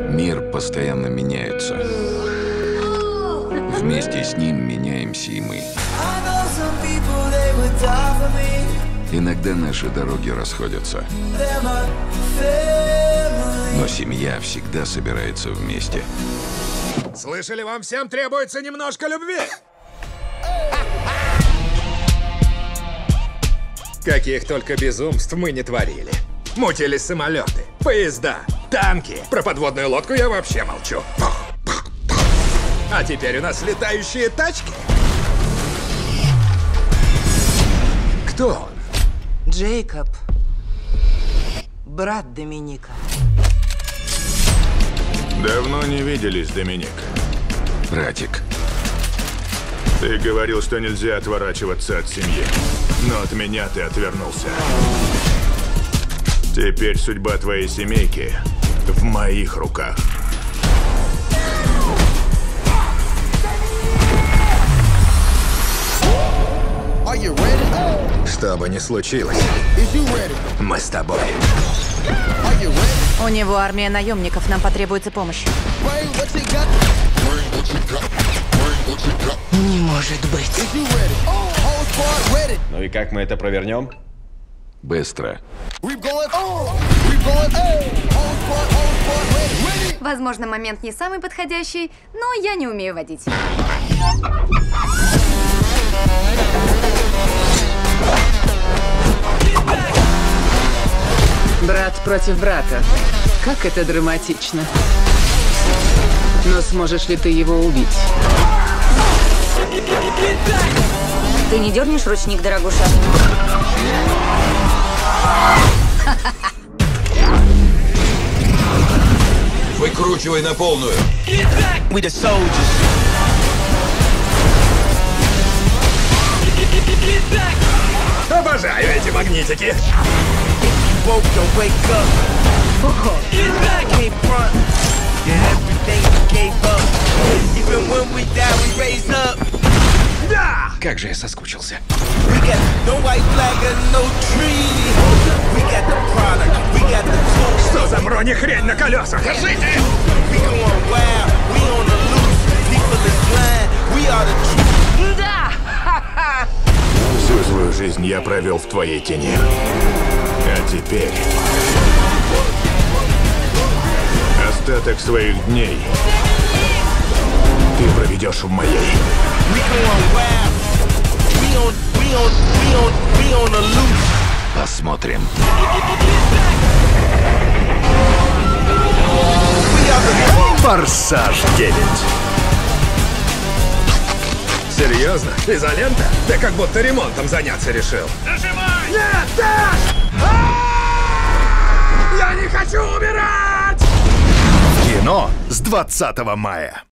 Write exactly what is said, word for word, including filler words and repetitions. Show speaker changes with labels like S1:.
S1: Мир постоянно меняется. Вместе с ним меняемся и мы. Иногда наши дороги расходятся. Но семья всегда собирается вместе.
S2: Слышали, вам всем требуется немножко любви? Каких только безумств мы не творили. Мутились самолеты, поезда, танки. Про подводную лодку я вообще молчу. А теперь у нас летающие тачки. Кто он?
S3: Джейкоб. Брат Доминика.
S4: Давно не виделись, Доминик.
S1: Братик.
S4: Ты говорил, что нельзя отворачиваться от семьи. Но от меня ты отвернулся. Теперь судьба твоей семейки в моих руках.
S2: Что бы ни случилось, мы с тобой.
S5: У него армия наемников, нам потребуется помощь.
S3: Не может быть.
S6: Ну и как мы это провернем?
S1: Быстро.
S7: Возможно, момент не самый подходящий, но я не умею водить.
S8: Брат против брата. Как это драматично. Но сможешь ли ты его убить?
S7: Ты не дернешь ручник, дорогуша?
S1: Выкручивай на полную.
S2: Обожаю эти магнитики. Да!
S6: Как же я соскучился.
S2: Что за бронехрень на колесах? Держите!
S5: Да!
S4: Всю свою жизнь я провел в твоей тени. А теперь... остаток своих дней ты проведешь в моей.
S1: Посмотрим.
S2: Форсаж девять. Серьезно? Изолента? Ты как будто ремонтом заняться решил. Нажимай! Нет, Даш! Я не хочу умирать!
S9: Кино с двадцатого мая.